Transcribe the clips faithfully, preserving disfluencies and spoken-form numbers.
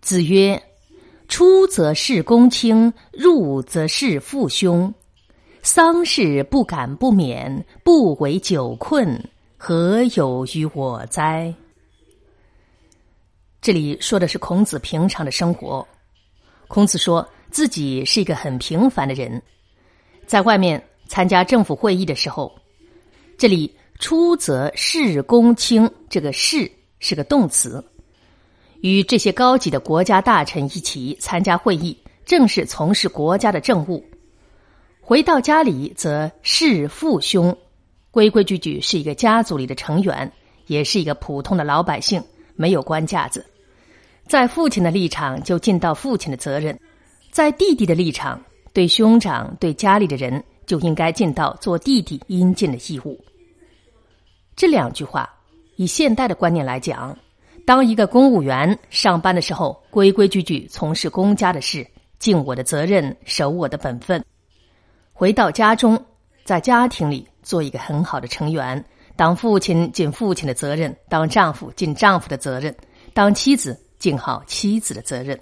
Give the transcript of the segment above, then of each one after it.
子曰：出则事公卿，入则事父兄。丧事不敢不免，不为久困，何有于我哉？这里说的是孔子平常的生活。孔子说自己是一个很平凡的人，在外面参加政府会议的时候，这里出则事公卿，这个事是个动词，与这些高级的国家大臣一起参加会议，正是从事国家的政务。回到家里则事父兄，规规矩矩是一个家族里的成员，也是一个普通的老百姓，没有官架子。在父亲的立场就尽到父亲的责任，在弟弟的立场，对兄长对家里的人就应该尽到做弟弟应尽的义务。这两句话以现代的观念来讲，当一个公务员上班的时候，规规矩矩从事公家的事，尽我的责任，守我的本分。回到家中，在家庭里做一个很好的成员，当父亲尽父亲的责任，当丈夫尽丈夫的责任，当妻子尽好妻子的责任。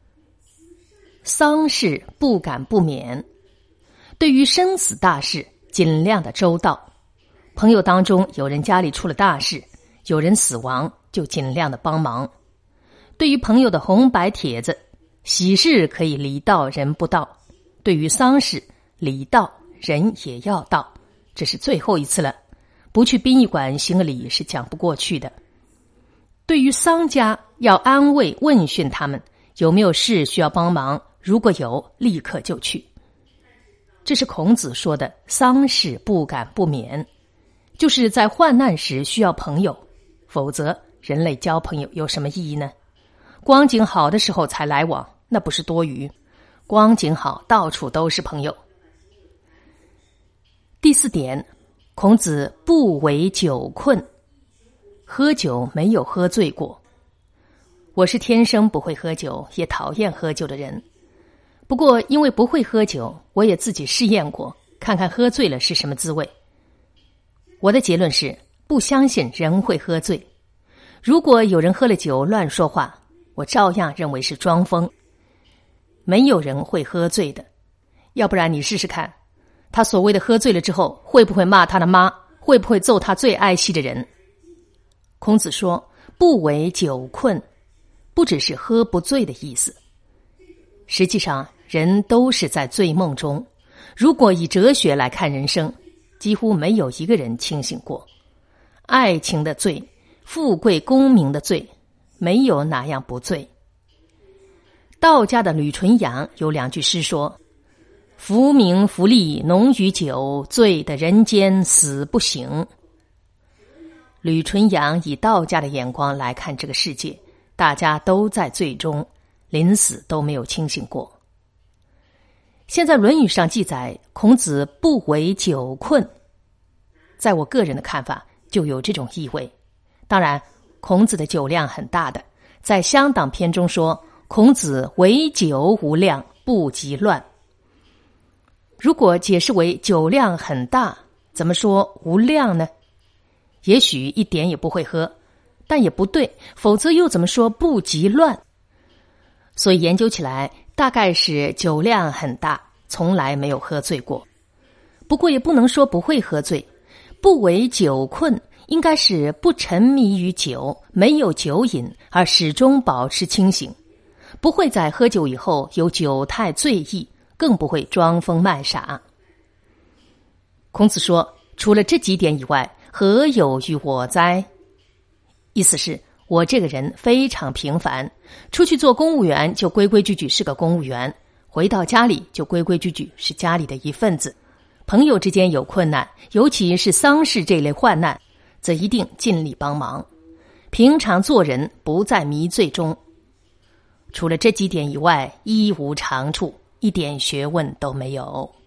丧事不敢不免，对于生死大事尽量的周到。朋友当中有人家里出了大事，有人死亡，就尽量的帮忙。对于朋友的红白帖子，喜事可以礼到人不到，对于丧事礼到人也要到，这是最后一次了，不去殡仪馆行个礼是讲不过去的。对于丧家要安慰问讯他们有没有事需要帮忙，如果有立刻就去。这是孔子说的丧事不敢不免，就是在患难时需要朋友，否则人类交朋友有什么意义呢？光景好的时候才来往，那不是多余，光景好到处都是朋友。第四点，孔子不为酒困，喝酒没有喝醉过。我是天生不会喝酒，也讨厌喝酒的人。不过因为不会喝酒，我也自己试验过，看看喝醉了是什么滋味。我的结论是，不相信人会喝醉。如果有人喝了酒乱说话，我照样认为是装疯。没有人会喝醉的，要不然你试试看，他所谓的喝醉了之后，会不会骂他的妈，会不会揍他最爱惜的人？孔子说不为酒困，不只是喝不醉的意思。实际上人都是在醉梦中，如果以哲学来看人生，几乎没有一个人清醒过。爱情的醉，富贵功名的醉，没有哪样不醉。道家的吕纯阳有两句诗说，浮名浮利浓于酒，醉得人间死不醒。吕纯阳以道家的眼光来看这个世界，大家都在醉中，临死都没有清醒过。现在《论语》上记载孔子不为酒困，在我个人的看法就有这种意味。当然孔子的酒量很大的，在《乡党篇》中说孔子唯酒无量，不及乱。如果解释为酒量很大，怎么说无量呢？也许一点也不会喝，但也不对，否则又怎么说不及乱？所以研究起来，大概是酒量很大，从来没有喝醉过。不过也不能说不会喝醉，不为酒困，应该是不沉迷于酒，没有酒瘾，而始终保持清醒，不会在喝酒以后有酒态醉意，更不会装疯卖傻。孔子说，除了这几点以外，何有于我哉？意思是我这个人非常平凡，出去做公务员就规规矩矩是个公务员，回到家里就规规矩矩是家里的一份子。朋友之间有困难，尤其是丧事这类患难，则一定尽力帮忙。平常做人不在迷醉中，除了这几点以外，一无长处，一点学问都没有。